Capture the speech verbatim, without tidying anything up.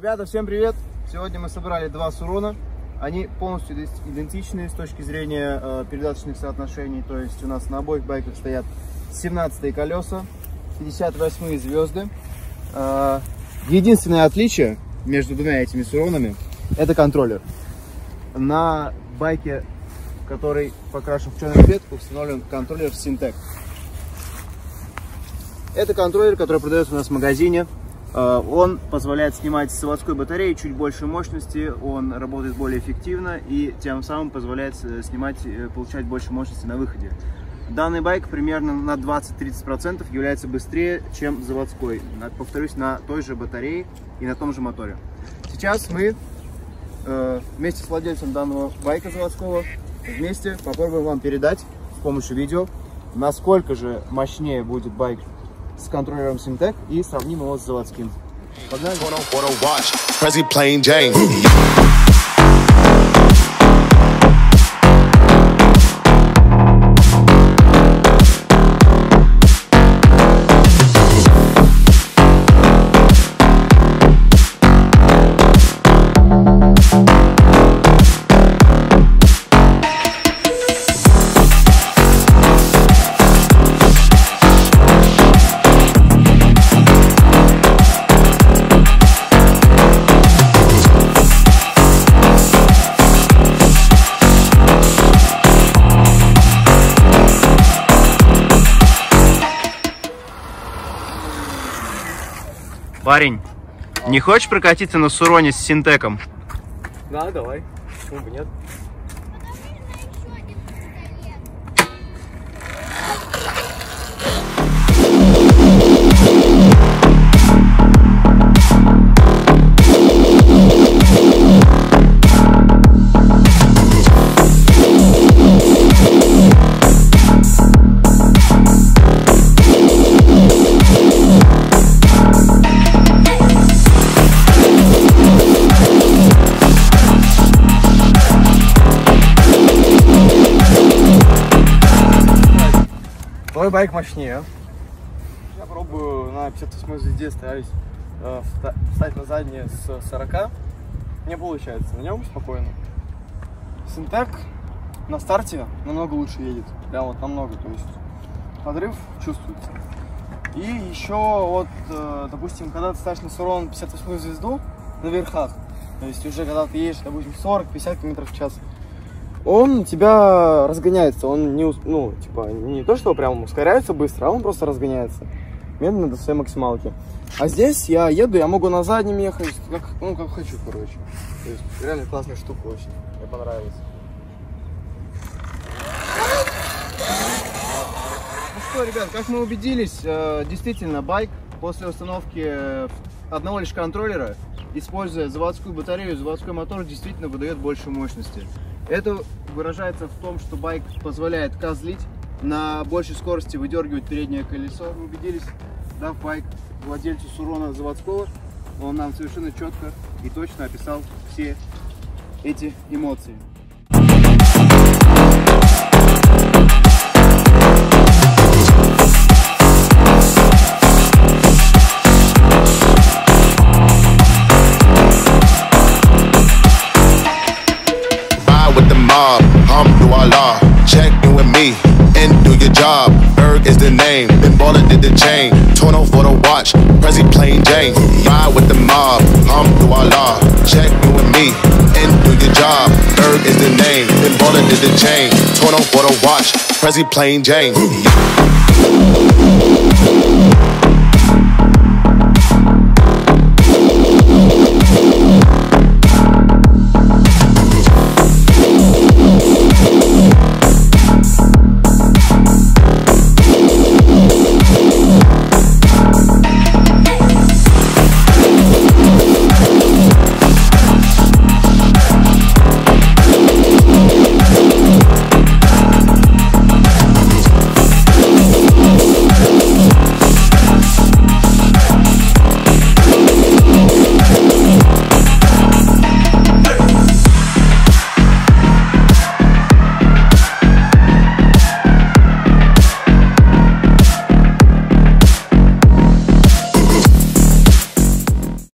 Ребята, всем привет! Сегодня мы собрали два Сурона. Они полностью идентичны с точки зрения э, передаточных соотношений. То есть у нас на обоих байках стоят семнадцатые колеса, пятьдесят восьмые звезды. Э, единственное отличие между двумя этими Суронами — это контроллер. На байке, который покрашен в черный цвет, установлен контроллер Syntec. Это контроллер, который продается у нас в магазине. Он позволяет снимать с заводской батареи чуть больше мощности, он работает более эффективно и тем самым позволяет снимать, получать больше мощности на выходе. Данный байк примерно на двадцать-тридцать процентов является быстрее, чем заводской, повторюсь, на той же батарее и на том же моторе. Сейчас мы вместе с владельцем данного байка заводского вместе попробуем вам передать с помощью видео, насколько же мощнее будет байк с контроллером Syntec и сравним его с заводским. Погнали! Парень, не хочешь прокатиться на Суроне с Синтеком? Да, давай. Почему бы нет? Твой байк мощнее. Я пробую на пятьдесят восьмой звезде ставить, э, встать на заднее с сорока. Не получается, на нем спокойно. Syntec на старте намного лучше едет. Прям вот намного, то есть подрыв чувствуется. И еще вот, э, допустим, когда ты ставишь на Сурон пятьдесят восьмую звезду на верхах, то есть уже когда ты едешь, допустим, сорок-пятьдесят километров в час, он у тебя разгоняется, он не, ну, типа, не то, что прям ускоряется быстро, а он просто разгоняется медленно до своей максималки. А здесь я еду, я могу на заднем ехать, как, ну, как хочу, короче. То есть реально классная штука очень, мне понравилась. Ну что, ребят, как мы убедились, действительно, байк после установки одного лишь контроллера, используя заводскую батарею, заводской мотор, действительно выдает больше мощности. Это выражается в том, что байк позволяет козлить, на большей скорости выдергивать переднее колесо. Мы убедились, дав байк владельцу Сурона заводского, он нам совершенно четко и точно описал все эти эмоции. Hum through Allah, check in with me and do your job. Berg is the name, Ben Baller did the chain. Tourneau for the watch, Prezi plain Jane. Ride with the mob, hum through Allah, check in with me and do your job. Berg is the name, Ben Baller did the chain. Tourneau for the watch, Prezi plain Jane.